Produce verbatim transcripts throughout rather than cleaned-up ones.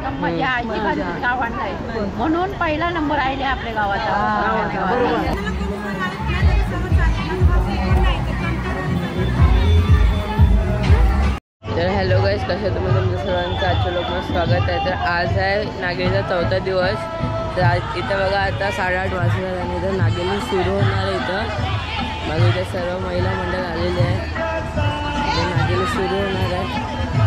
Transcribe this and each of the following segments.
एकदम मजा यायची गावांना म्हणून पहिला नंबर आले आपल्या गावाचा. तर हॅलो गाईस, कशा तुम्ही तुमच्या सर्वांचं आजच्या लोकांना स्वागत आहे. तर आज आहे नागेलीचा चौथा दिवस. तर आज इथं बघा आता साडेआठ वाजता आणि इथं नागेली सुरू होणार आहे. इथं मग इथे सर्व महिला मंडळ आलेले आहे. नागेली सुरू होणार आहे.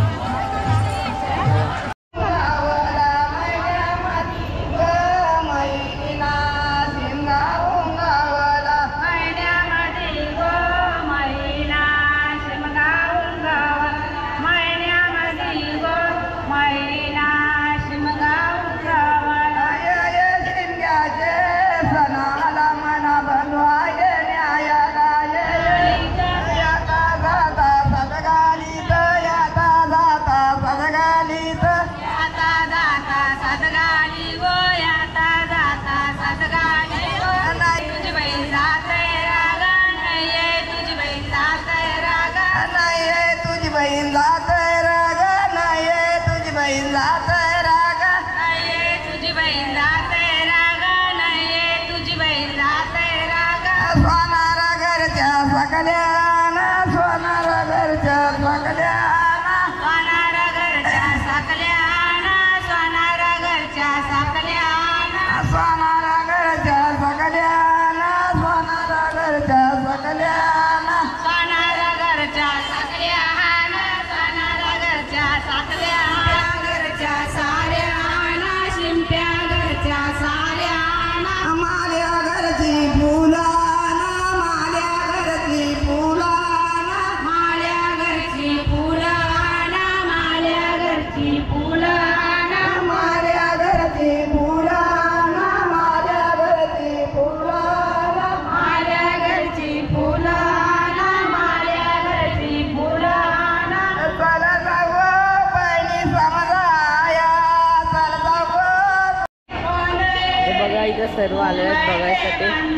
सर्व आले आहेत बघायसाठी.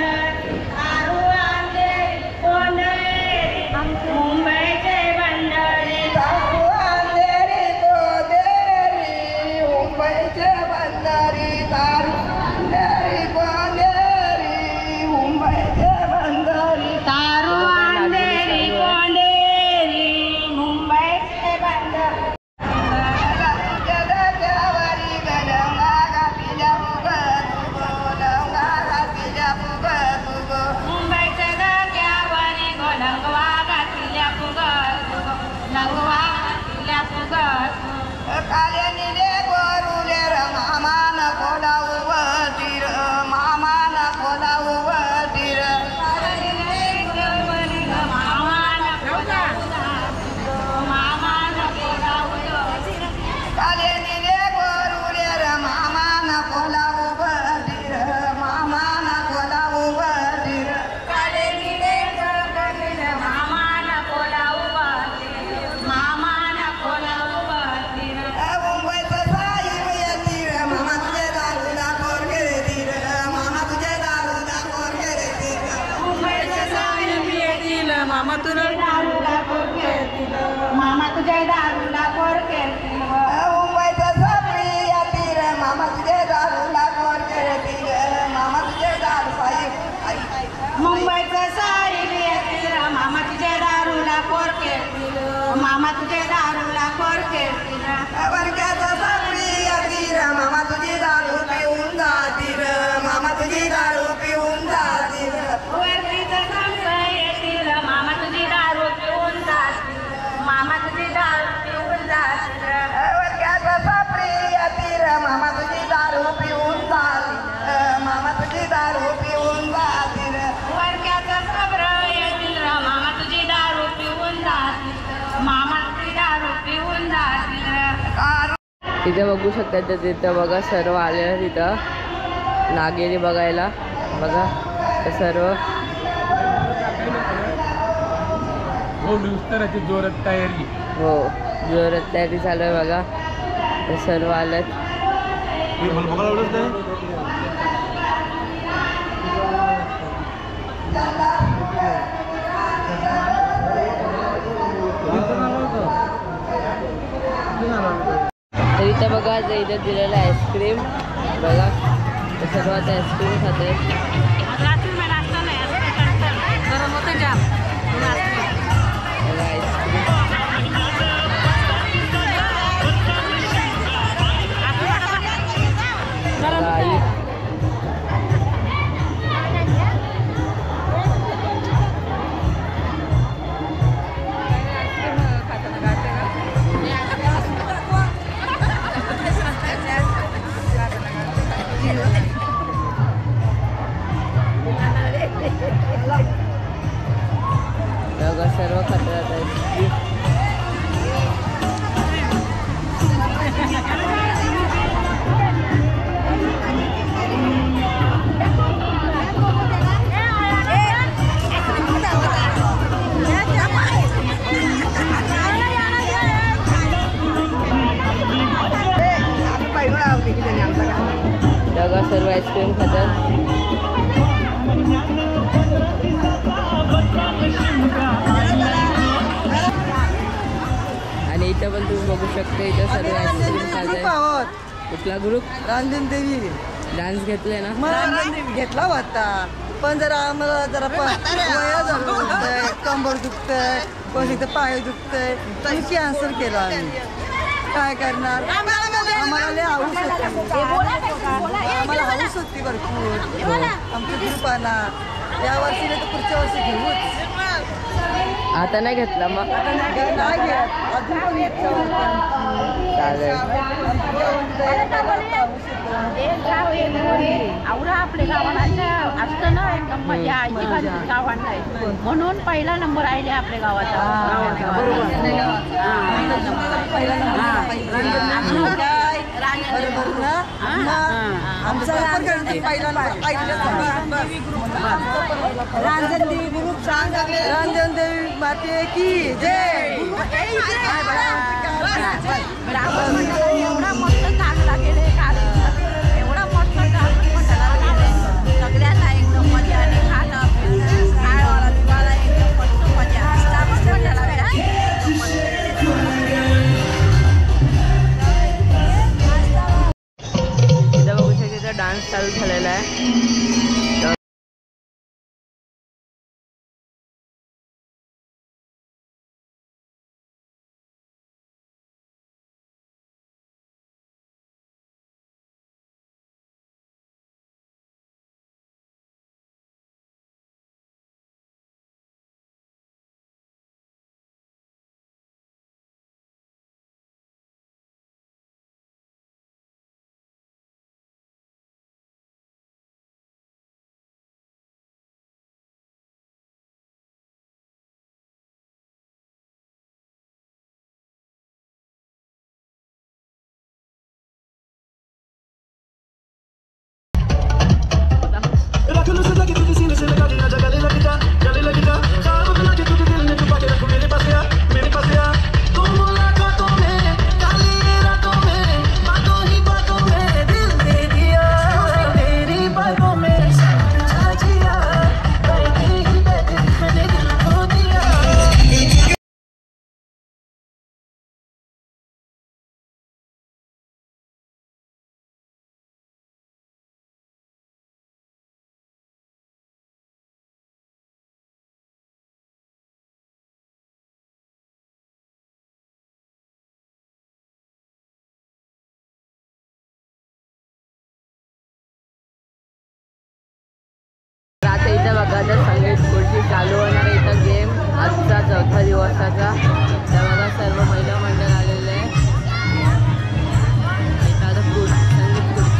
मामा तुझे दारूला कोर केरतील मुंबईचं सापडी येतील मामा तुझे दारूला कोर केरतील मामा तुझे दारू साहेब मुंबईचं साहेब येतील मामा तुझे दारूला कोर केरतील मामा तुझे दारूला कोर केरतील वर्गाचं सापडी येतील मामा तुझी दारू पिऊन जातील मामा तुझी दारू पिऊन जातील वर्गीचं सापड येतील मामा तुझी दारू पिऊन जातील मामा तुझी दारू पिऊन जातील वर्गाचं सापडी येतील मामा तुझी दारू पिऊन जातील मामा तुझी दारू पिऊन जातील वर्गाचं सापड येतील मामा तुझी दारू पिऊन जातील मामा तुझी दारू पिऊन जातील. तिथे बघू शकता. तर तिथं बघा सर्व आले तिथं नागेली बघायला. बघा तर सर्व जोरात तयारी हो जोरात तयारी चालू आहे बघा. तर सर्व आलेत. इथं बघा आता इथं दिलेलं आईस्क्रीम बघा सर्व आता आईस्क्रीम खात आहेत. गरम होतं जाम बघा आईस्क्रीम बघा आई बघा सर्व खातात आईस्क्रीम. बघा सर्व आईस्क्रीम खातात. आणि इथं पण तुम्ही बघू शकता इथं सर्व आईस्क्रीम खातात. कुठला ग्रुप? रांजन देवी डान्स घेतलाय ना? घेतला होता पण जरा आम्हाला जरा वया झालं दुखतंय, कंबर दुखतंय, कोणी तर पाय दुखतंय, तुम्ही कॅन्सल केला आम्ही. काय करणार? आम्हाला लय हाऊस होती, आम्हाला हाऊस होती भरपूर आमच्या ग्रुपांना. या वर्षी नाही तर पुढच्या वर्षी घेऊच. आता नाही घेतला मग? नाही घेत अजून पण इच्छा होती. चालेल. आवडा आपल्या गावाला असतं ना एकदम मजा अजिबात गावांना आहे. म्हणून पहिला नंबर आहे आपल्या गावाचा. बरोबर ना? आमचा रांजण देवी ग्रुप सांग. रांजण देवी माते की जय. एवढा मस्त चांगला गेले एवढा मस्त सगळ्यांना एकदम मजा आणि खाणं खायला दिवाला एकदम मस्त मजा मस्त मजा लागला. इथं बघू शकता इथं डान्स चालू झालेला आहे. आता इथं बघा तर संगीत खुर्ची चालू होणार आहे. इथं गेम आजचा चौथा दिवसाचा. तर बघा सर्व महिला मंडळ आलेले आहे. इथं आता खुर्ची संगीत खुर्ची.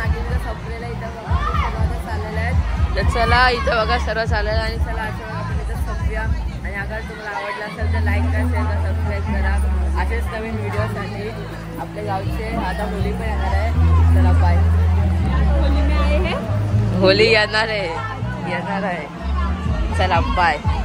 नागिनीचं संपलेलं इथं बघा सर्व आता चाललेलं आहे. तर चला इथं बघा सर्व चाललेलं आहे आणि चला असं बघा आपण इथं संपूया. आणि अगर तुम्हाला आवडलं असेल तर लाईक करा, शेअर करा, सबस्क्राईब करा असेच नवीन व्हिडिओसाठी. आपल्या गावचे आता होली पण येणार आहे. चला बाय. होली येणार आहे येणार आहे चला बाय.